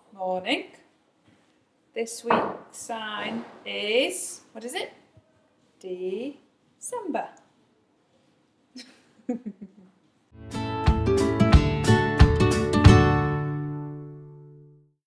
Morning. This week's sign is, what is it? December.